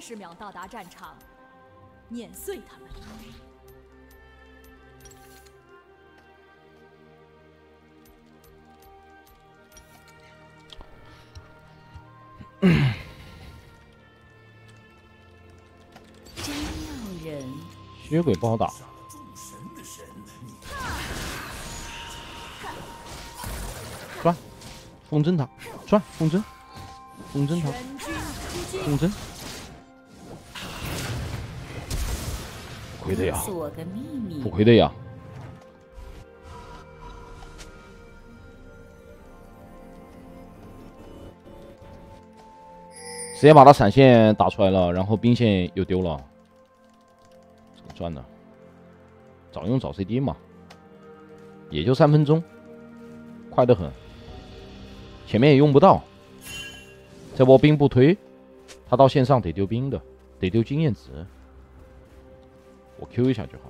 30秒到达战场，碾碎他们。真要人。 血鬼不好打。转，风筝他，转风筝，风筝他，风筝。不亏的呀，不亏的呀。直接把他闪现打出来了，然后兵线又丢了，怎么赚的？早用早 CD 嘛，也就3分钟，快得很。前面也用不到，这波兵不推，他到线上得丢兵的，得丢经验值。我 Q 一下就好。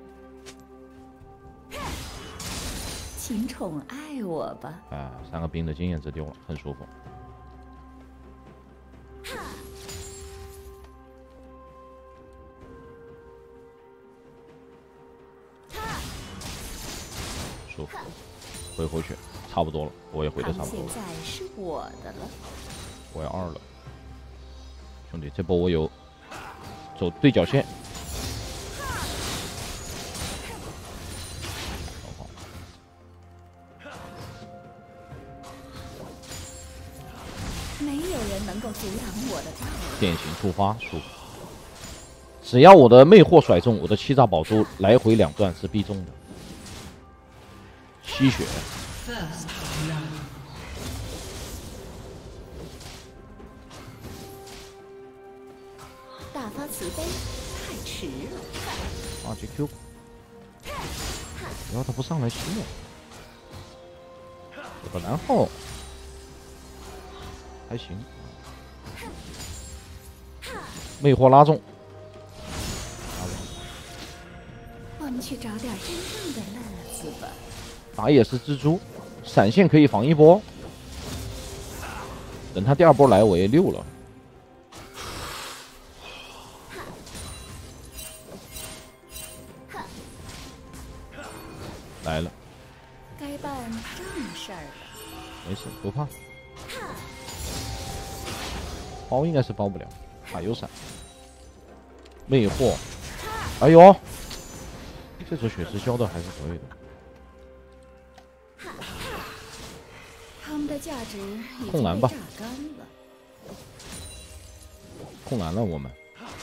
请宠爱我吧。 啊，3个兵的经验值丢了，很舒服。舒服，回去差不多了，我也回的差不多了。 现在是我的了， 我要2了，兄弟，这波我有走对角线。 没有人能够阻挡我的道路。 典型触发，舒服。只要我的魅惑甩中，我的欺诈宝珠来回2段是必中的。吸血。 大发慈悲，太迟了。 啊，GQ。然后他不上来吸我。这个然后还行。魅惑拉中。 我们去找点真正的乐子吧。 打野是蜘蛛，闪现可以防一波。等他第2波来，我也6了。来了。 该办正事儿了。 没事，不怕。包应该是包不了，有闪。魅惑，哎呦，这手血池交的还是可以的。 他们的价值已控蓝吧， 榨干了。 控蓝了我们。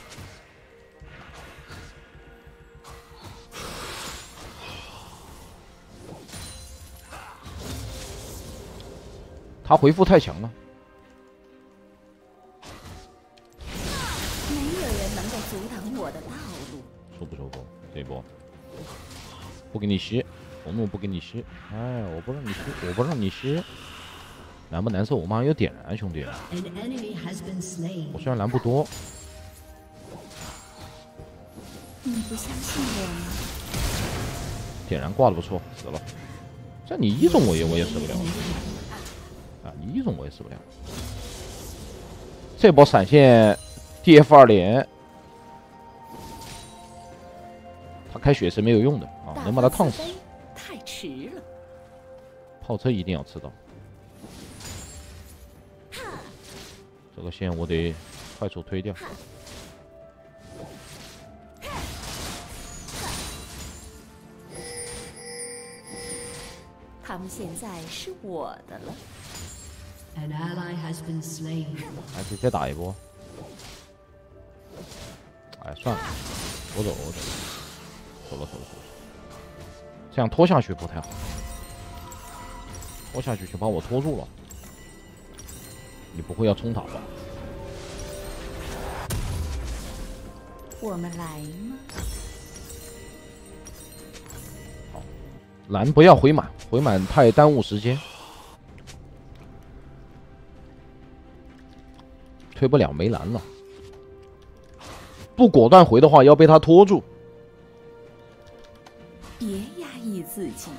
他回复太强了。 没有人能够阻挡我的道路。 舒不舒服？这一波不给你吸，红怒不给你吸。哎，我不让你吸，我不让你吸。难不难受？我马上有点燃，兄弟。我虽然蓝不多。 你不相信我吗？ 点燃挂的不错，死了。这你1中我也死不了。啊，你1中我也死不了。这波闪现 DF2连，他开血是没有用的啊，能把他烫死。 太迟了。 炮车一定要吃到。这个线我得快速推掉。 他们现在是我的了。 来，直接打一波。哎，算了，我走。走了。这样拖下去不太好，拖下去就把我拖住了。你不会要冲塔吧？ 我们来吗？ 好，蓝不要回满，回满太耽误时间。推不了，没蓝了。不果断回的话，要被他拖住。 别压抑自己。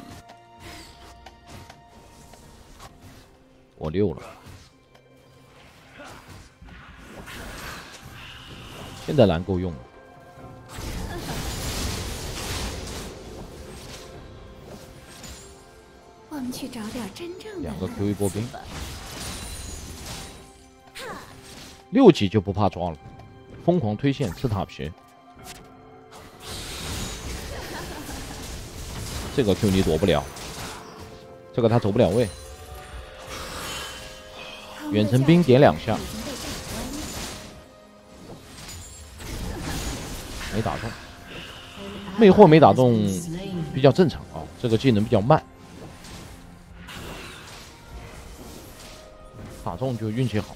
我6了。 现在蓝够用了。 我们去找点真正的。 2个 Q1 波兵，6级就不怕抓了，疯狂推线吃塔皮。这个 Q 你躲不了，这个他走不了位。远程兵点2下，没打中。魅惑没打中，比较正常啊，这个技能比较慢。打中就运气好。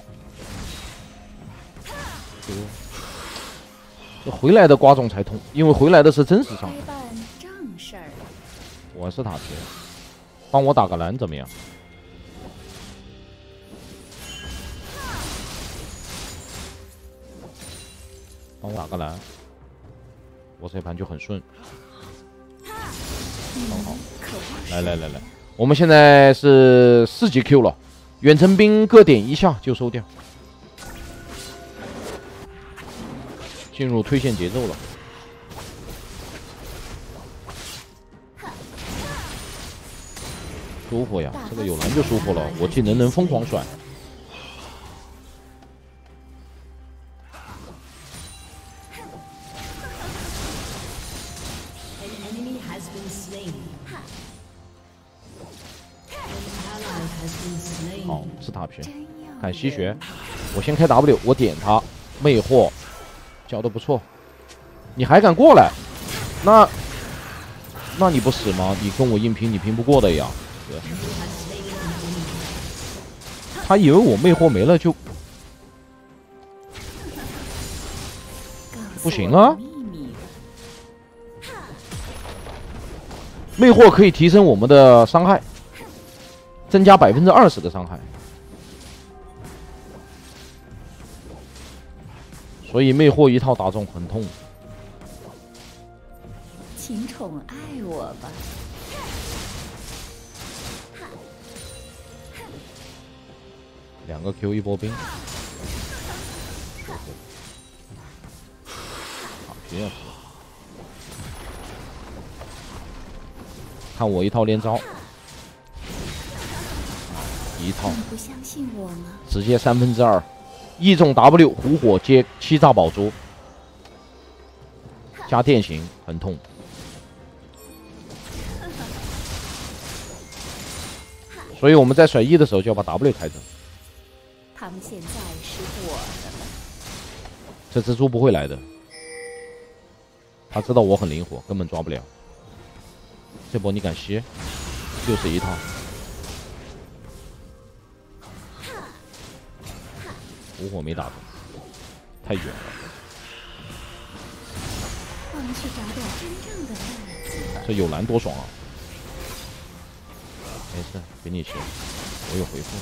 这回来的刮中才痛，因为回来的是真实伤害。我是塔皮，帮我打个蓝怎么样？帮我打个蓝，我这盘就很顺，很好。来，我们现在是4级 Q 了，远程兵各点1下就收掉，进入推线节奏了。舒服呀，这个有蓝就舒服了，我技能能疯狂甩。好，是塔皮，看吸血，我先开 W， 我点他，魅惑，教的不错，你还敢过来？那你不死吗？你跟我硬拼，你拼不过的呀。对，他以为我魅惑没了就不行啊。魅惑可以提升我们的伤害，增加20%的伤害，所以魅惑一套打中很痛。 请宠爱我吧。 2个 Q1 波兵，好，皮也是。看我一套连招，一套， 不相信我吗？ 直接2/3，一中 W 虎火接7炸宝珠，加电刑很痛。所以我们在甩1的时候就要把 W 开着。 他们现在是我的了。 这蜘蛛不会来的，他知道我很灵活，根本抓不了。这波你敢吸，又是一套。虎火没打中，太远了。 我们去找点真正的乐子吧。 这有蓝多爽啊！没事，给你钱，我有回复。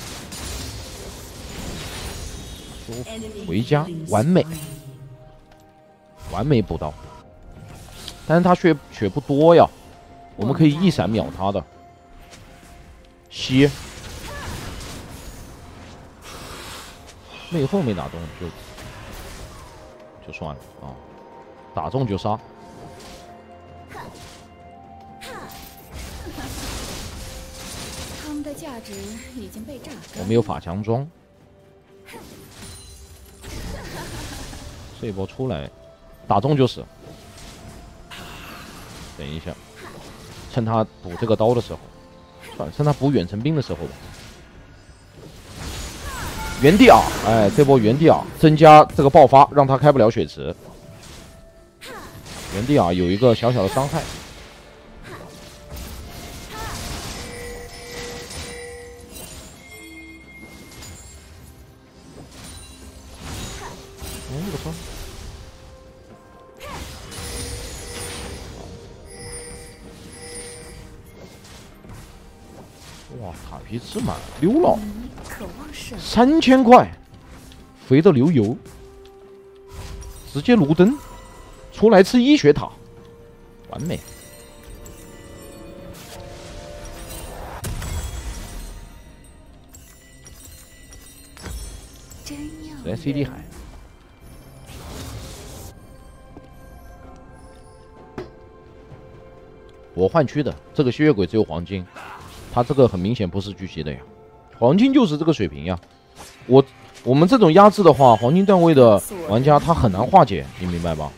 回家完美，完美补刀。但是他血不多呀，我们可以一闪秒他的。吸，魅惑没打中就算了啊，打中就杀。 他们的价值已经被榨干。 我们有法强装，这一波出来打中就死。等一下，趁他补这个刀的时候，算了，趁他补远程兵的时候吧。原地啊，哎，这波原地啊，增加这个爆发，让他开不了血池。原地啊，有一个小小的伤害。不错。哇，塔皮吃满溜了，3000块，肥的流油，直接卢登，出来吃医学塔，完美。 真要来 CD 海。 我换区的，这个吸血鬼只有黄金，他这个很明显不是狙击的呀，黄金就是这个水平呀。我们这种压制的话，黄金段位的玩家他很难化解，你明白吧？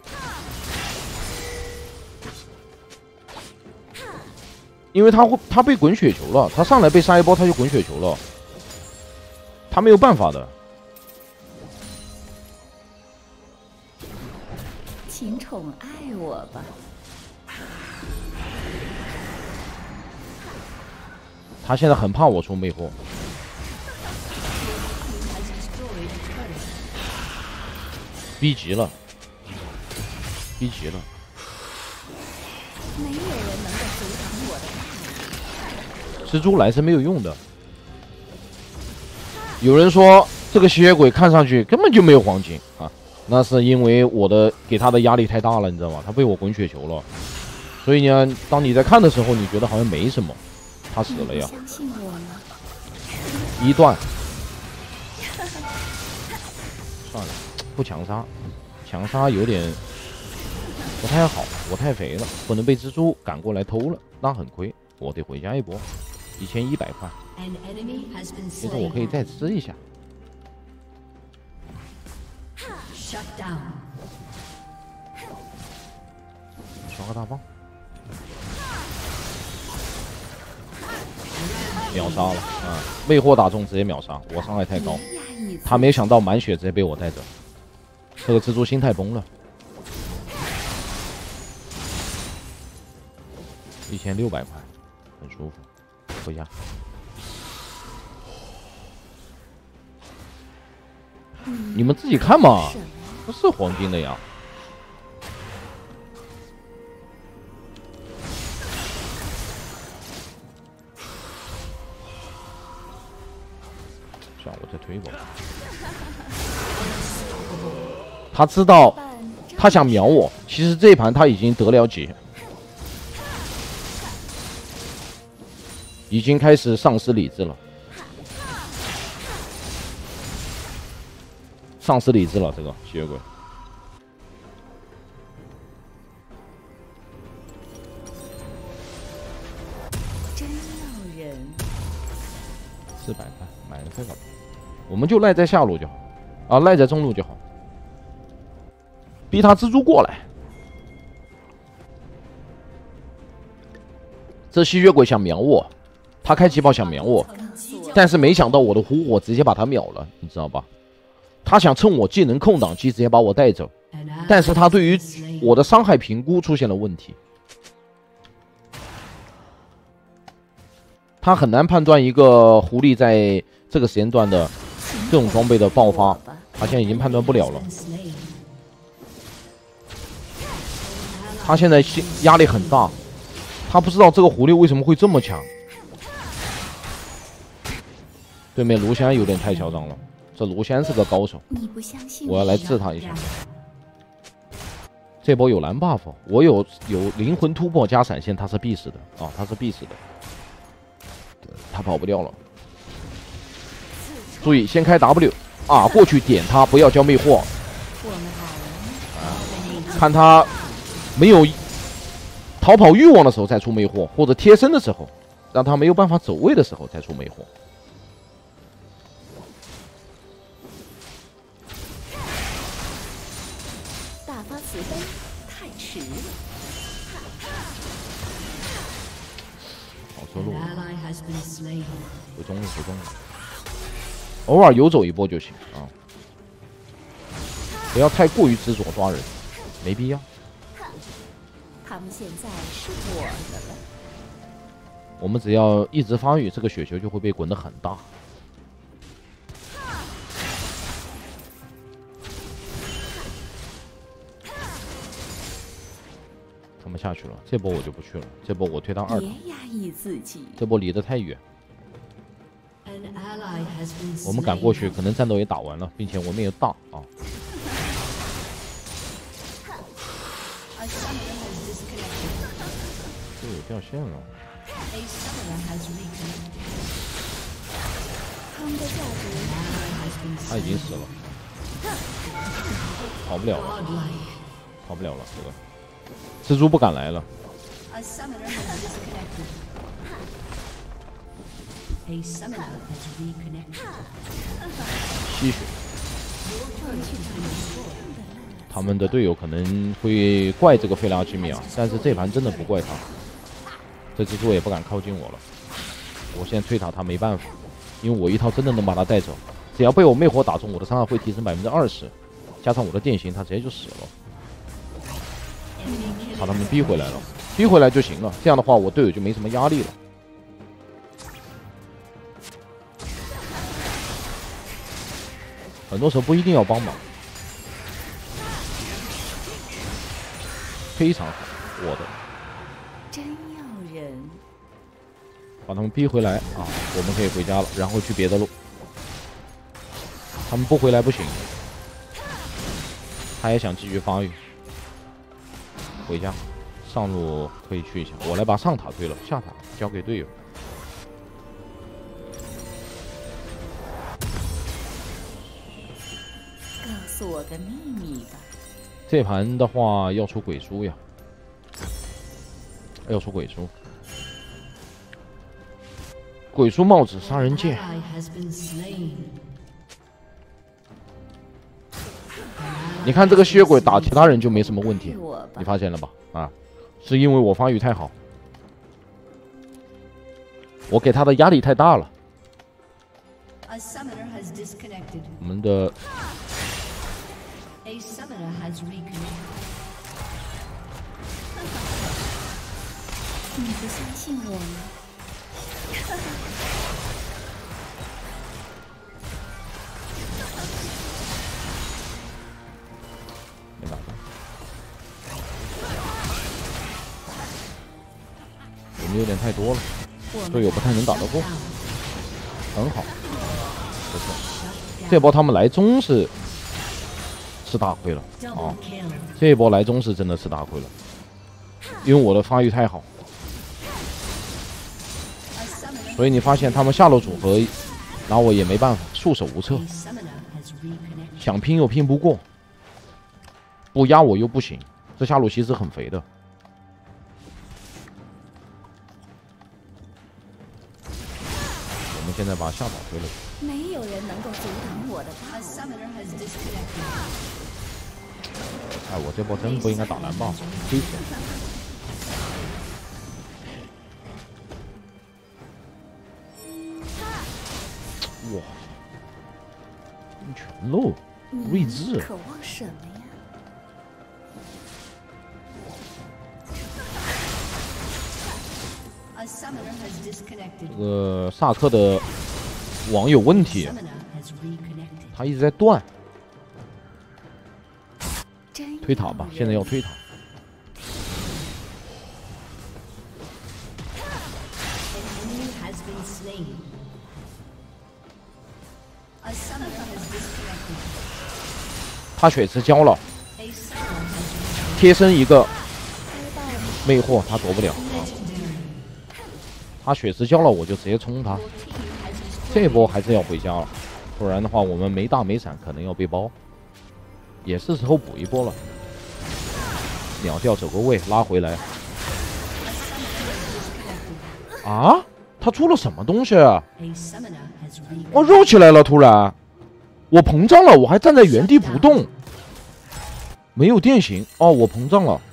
因为他被滚雪球了，他上来被杀一波他就滚雪球了，他没有办法的。 请宠爱我吧。 他现在很怕我出魅惑，逼急了，逼急了。 没有人能够阻挡我的大蜘蛛来是没有用的。有人说这个吸血鬼看上去根本就没有黄金啊，那是因为我的给他的压力太大了，你知道吗？他被我滚雪球了，所以呢，当你在看的时候，你觉得好像没什么，他死了呀。 相信我吗？ 一段，算了，不强杀，强杀有点不太好，我太肥了，不能被蜘蛛赶过来偷了，那很亏，我得回家一波，1100块。其实我可以再吃一下。刷个大棒，秒杀了啊！魅惑打中直接秒杀，我伤害太高，他没想到满血直接被我带走，这个蜘蛛心态崩了。1600块，很舒服，回家。你们自己看嘛，不是黄金的呀。算了，我再推一波。他知道，他想秒我，其实这一盘他已经得了解，已经开始丧失理智了。丧失理智了，这个吸血鬼。 真要人。 400块买了这个，我们就赖在下路就好，啊，赖在中路就好，逼他蜘蛛过来。这吸血鬼想秒我，他开气炮想秒我，但是没想到我的狐火直接把他秒了，你知道吧？他想趁我技能空档期直接把我带走，但是他对于我的伤害评估出现了问题，他很难判断一个狐狸在这个时间段的这种装备的爆发，他现在已经判断不了了。他现在压力很大，他不知道这个狐狸为什么会这么强。对面卢锡安有点太嚣张了。这卢锡安是个高手，我要来治他一下。这波有蓝 buff， 我有灵魂突破加闪现，他是必死的啊，他是必死的，他跑不掉了。注意，先开 W 啊，过去点他，不要交魅惑。看他没有逃跑欲望的时候再出魅惑，或者贴身的时候，让他没有办法走位的时候再出魅惑。 此灯太迟了。 好车路，回中路，回中路，偶尔游走一波就行啊，不要太过于执着抓人，没必要。 他们现在是我的了。 我们只要一直发育，这个雪球就会被滚得很大。他们下去了，这波我就不去了，这波我推到2塔。 别压抑自己。 这波离得太远，我们赶过去，可能战斗也打完了，并且我们也大啊。这有掉线了。他已经死了，跑不了了，跑不了了。这个蜘蛛不敢来了， A summoner has disconnected. A summoner has reconnected. 吸血。他们的队友可能会怪这个菲拉基米亚，但是这盘真的不怪他。这蜘蛛也不敢靠近我了。我现在推塔他没办法，因为我一套真的能把他带走。只要被我魅火打中，我的伤害会提升20%，加上我的电刑，他直接就死了。把他们逼回来了，逼回来就行了。这样的话，我队友就没什么压力了。很多时候不一定要帮忙，非常好，我的。 真要人。 把他们逼回来啊！我们可以回家了，然后去别的路。他们不回来不行，他也想继续发育。回家，上路可以去一下。我来把上塔推了，下塔交给队友。 告诉我个秘密吧。 这盘的话要出鬼书呀，要出鬼书。鬼书帽子杀人剑。 你看这个吸血鬼打其他人就没什么问题，你发现了吧？啊，是因为我发育太好，我给他的压力太大了。我们的你不相信我吗？ 没打到，我们有点太多了，队友不太能打得过，很好，不错。这波他们来中是大亏了啊！这一波来中是真的是大亏了，因为我的发育太好，所以你发现他们下路组合，拿我也没办法，束手无策，想拼又拼不过。 不压我又不行，这下路其实很肥的。我们现在把下塔推了。 没有人能够阻挡我的道路。 哎，我这波真不应该打蓝棒，亏死了。哇，全漏，睿智。 渴望什么呀？ 这个萨克的网有问题，他一直在断。推塔吧，现在要推塔。他血池交了，贴身一个魅惑，他躲不了。 他血池交了，我就直接冲他。这波还是要回家了，不然的话我们没大没闪，可能要被包。也是时候补一波了。秒掉走个位，拉回来。啊？他出了什么东西啊？哦，肉起来了！突然，我膨胀了，我还站在原地不动，没有电刑。哦，我膨胀了，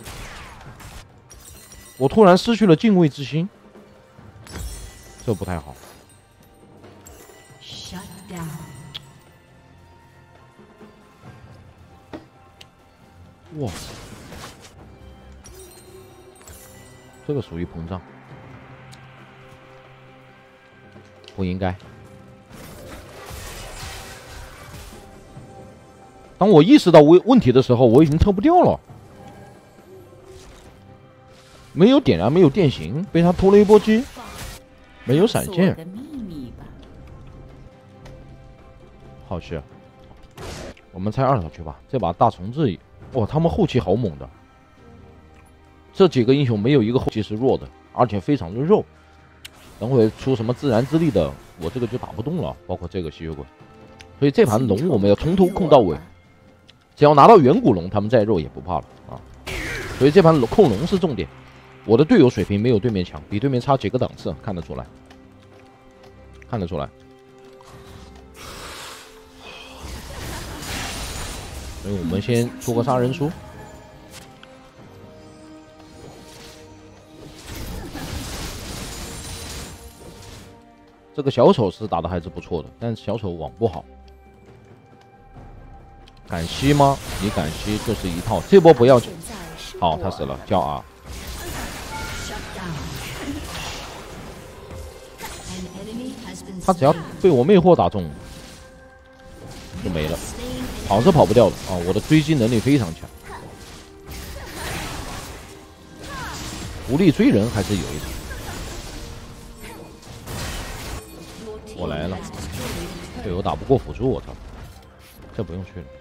我突然失去了敬畏之心。 这不太好。哇，这个属于膨胀，不应该。当我意识到问题的时候，我已经撤不掉了，没有点燃，没有电刑，被他拖了一波机。 没有闪现，好吃。我们拆二塔去吧。这把大虫子，哇，他们后期好猛的。这几个英雄没有一个后期是弱的，而且非常的肉。等会出什么自然之力的，我这个就打不动了，包括这个吸血鬼。所以这盘龙我们要从头控到尾，只要拿到远古龙，他们再肉也不怕了啊。所以这盘控龙是重点。 我的队友水平没有对面强，比对面差几个档次，看得出来，看得出来。所以我们先出个杀人书。这个小丑是打的还是不错的，但是小丑网不好。敢吸吗？你敢吸就是一套，这波不要。好，他死了，叫啊。他只要被我魅惑打中，就没了。跑是跑不掉的啊！我的追击能力非常强，无力追人还是有一点。我来了，队友打不过辅助，我操！这不用去了。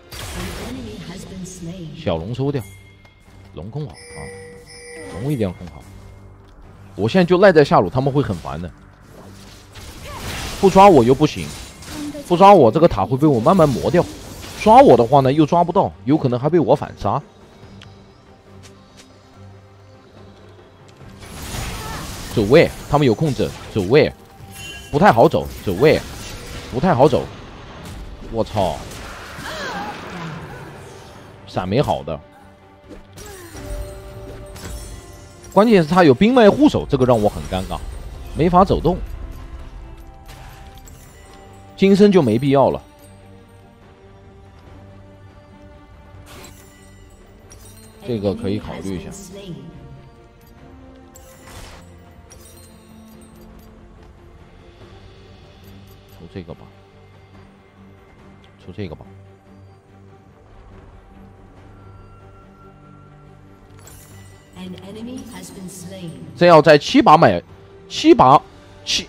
小龙收掉，龙控好啊，龙一定要控好。我现在就赖在下路，他们会很烦的。不抓我又不行，不抓我这个塔会被我慢慢磨掉。抓我的话呢，又抓不到，有可能还被我反杀。走位，他们有控制，走位不太好走，走位不太好走。我操，闪没好的，关键是他有冰脉护手，这个让我很尴尬，没法走动。金身就没必要了。这个可以考虑一下。出这个吧，出这个吧。这要在7把买7把7，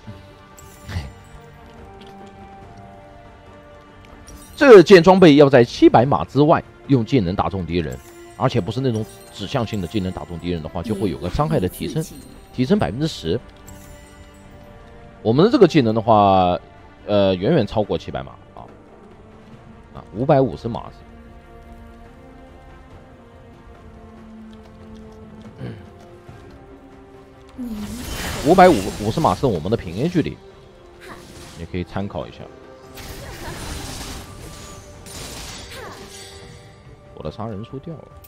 这件装备要在700码之外用技能打中敌人。而且不是那种指向性的技能打中敌人的话，就会有个伤害的提升，提升10%。我们的这个技能的话，远远超过700码啊，550码。550码是我们的平 A 距离，也可以参考一下。我的杀人书掉了。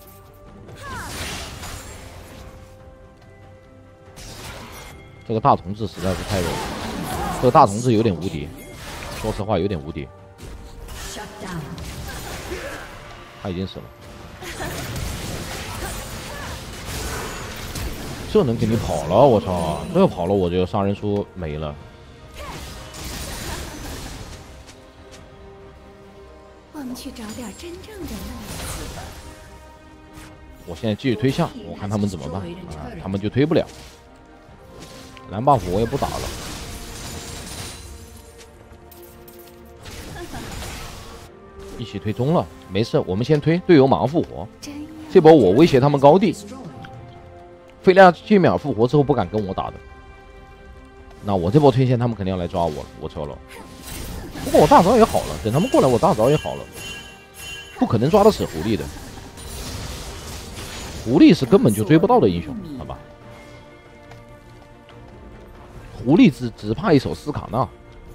这个大同志实在是太弱了，这个大同志有点无敌，说实话有点无敌。他已经死了，这能给你跑了？我操，这跑了我就杀人书没了。 我们去找点真正的乐子吧。 我现在继续推下，我看他们怎么办啊？他们就推不了。蓝 buff 我也不打了，一起推中了，没事，我们先推，队友马上复活。这波我威胁他们高地，菲利亚切米尔复活之后不敢跟我打的，那我这波推线他们肯定要来抓我了，我撤了。不过我大招也好了，等他们过来我大招也好了，不可能抓得死狐狸的，狐狸是根本就追不到的英雄，好吧？狐狸只怕一手斯卡纳，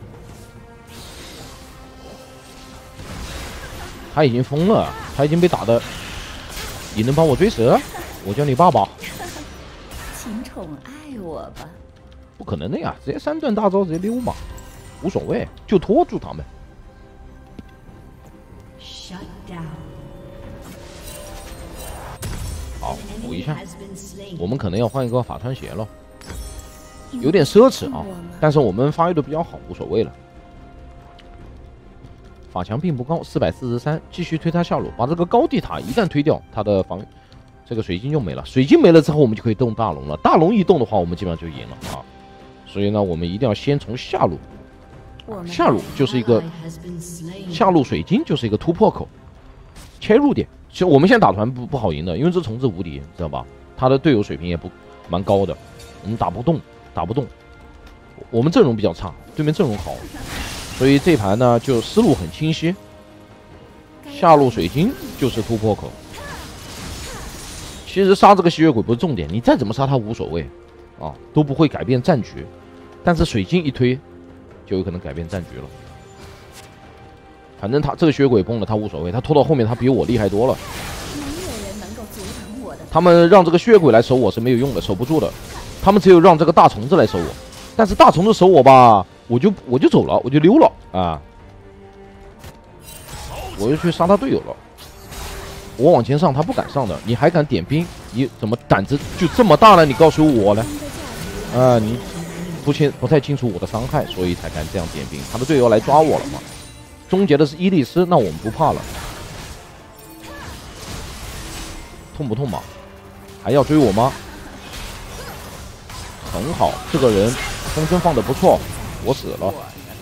他已经疯了，他已经被打的，你能帮我追蛇？我叫你爸爸。 请宠爱我吧。 不可能的呀，直接3段大招直接溜嘛，无所谓，就拖住他们。好，补一下，我们可能要换一个法穿鞋了。有点奢侈啊，但是我们发育的比较好，无所谓了。法强并不高，443，继续推他下路，把这个高地塔一旦推掉，他的防这个水晶就没了。水晶没了之后，我们就可以动大龙了。大龙一动的话，我们基本上就赢了啊。所以呢，我们一定要先从下路，下路就是一个下路水晶就是一个突破口，切入点。其实我们现在打团不好赢的，因为这虫子无敌，知道吧？他的队友水平也蛮高的，我们打不动。我们阵容比较差，对面阵容好，所以这盘呢就思路很清晰。下路水晶就是突破口， 其实杀这个吸血鬼不是重点，你再怎么杀他无所谓，啊，都不会改变战局。但是水晶一推，就有可能改变战局了。反正他这个吸血鬼崩了，他无所谓，他拖到后面他比我厉害多了。 没有人能够阻挡我的。 他们让这个吸血鬼来守我是没有用的，守不住的。他们只有让这个大虫子来守我，但是大虫子守我吧，我就走了，我就溜了啊，我就去杀他队友了。我往前上，他不敢上的，你还敢点兵？你怎么胆子就这么大呢？你告诉我呢？你不太清楚我的伤害，所以才敢这样点兵。他的队友来抓我了嘛？终结的是伊利斯，那我们不怕了。痛不痛嘛？还要追我吗？很好，这个人风筝放的不错，我死了。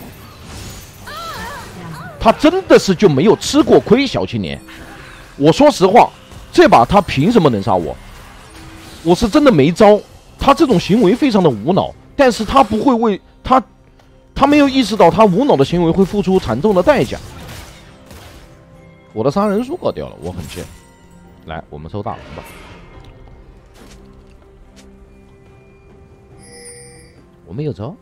他真的是就没有吃过亏，小青年。我说实话，这把他凭什么能杀我？我是真的没招。他这种行为非常的无脑，但是他不会为他没有意识到他无脑的行为会付出惨重的代价。我的杀人数搞掉了，我很气。来，我们收大龙吧。我没有招，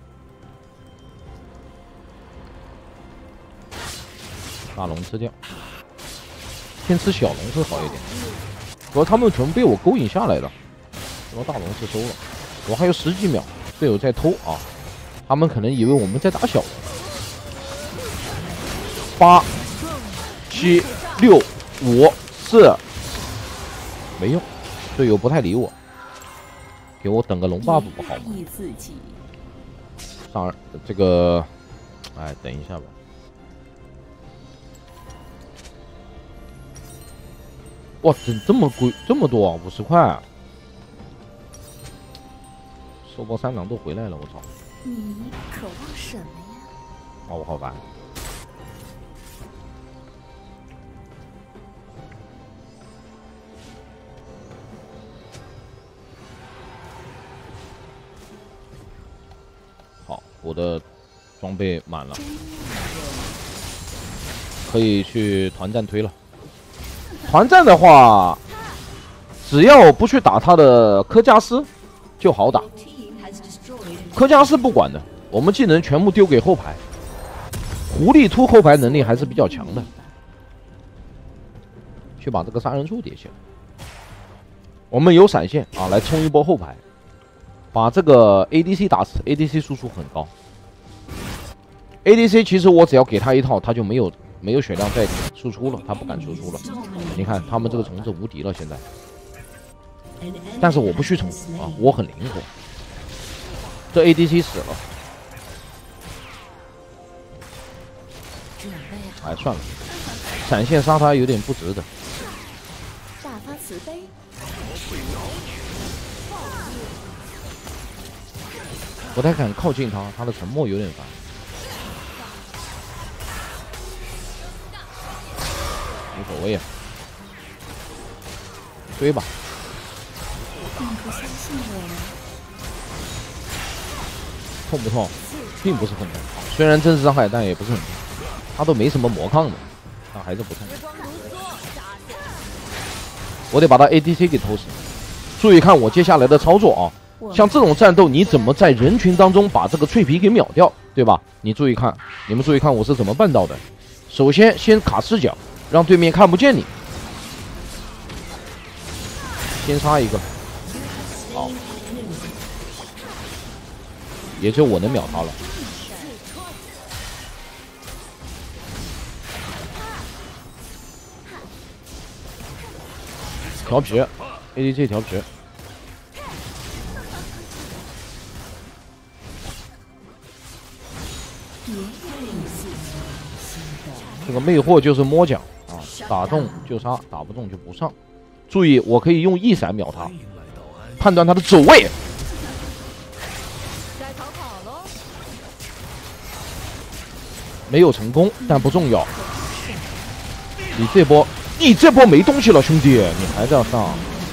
大龙吃掉，先吃小龙是好一点。不过他们全部被我勾引下来了，然后大龙是收了，我还有10几秒，队友在偷啊，他们可能以为我们在打小龙。8、7、6、5、4，没用，队友不太理我。给我等个龙 buff 不好吗？上这个，哎，等一下吧。哇，整这么贵，这么多啊，50块啊！收包3郎都回来了，我操！ 你渴望什么呀？ 啊，我好烦。好，我的装备满了，可以去团战推了。团战的话，只要不去打他的科加斯，就好打。科加斯不管的，我们技能全部丢给后排。狐狸突后排能力还是比较强的，去把这个杀人数叠起来。我们有闪现啊，来冲一波后排，把这个 ADC 打死。ADC 输出很高。ADC 其实我只要给他一套，他就没有血量再输出了，他不敢输出了。你看他们这个虫子无敌了现在，但是我不去冲啊，我很灵活。这 ADC 死了，哎，算了，闪现杀他有点不值得。 大发慈悲。 不太敢靠近他，他的沉默有点烦。无所谓啊，追吧。 你不相信我吗？ 痛不痛？并不是很痛，虽然真实伤害，但也不是很痛。他都没什么魔抗的，但还是不痛。我得把他 ADC 给偷死。注意看我接下来的操作啊！像这种战斗，你怎么在人群当中把这个脆皮给秒掉，对吧？你注意看，你们注意看我是怎么办到的。首先卡视角，让对面看不见你。先杀一个，好，也就我能秒他了。调皮 ，ADC 调皮。这个魅惑就是摸奖啊，打中就杀，打不中就不上。注意，我可以用一闪秒他，判断他的走位。没有成功，但不重要。你这波没东西了，兄弟，你还在上。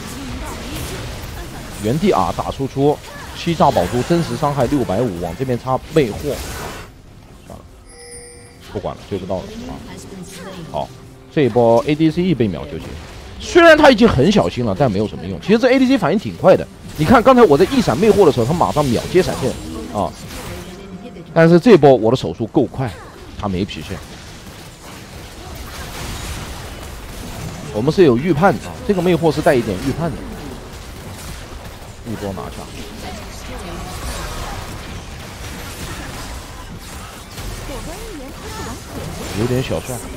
原地啊，打输出，7炸宝珠，真实伤害650，往这边插魅惑。算了，不管了，追不到了啊。好，这一波 ADC 被秒就行。 虽然他已经很小心了，但没有什么用。其实这 ADC 反应挺快的，你看刚才我在一闪魅惑的时候，他马上秒接闪现啊。但是这波我的手速够快，他没脾现。我们是有预判的啊，这个魅惑是带一点预判的，一波拿下。有点小帅，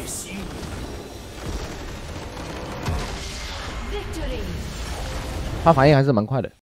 他反应还是蛮快的。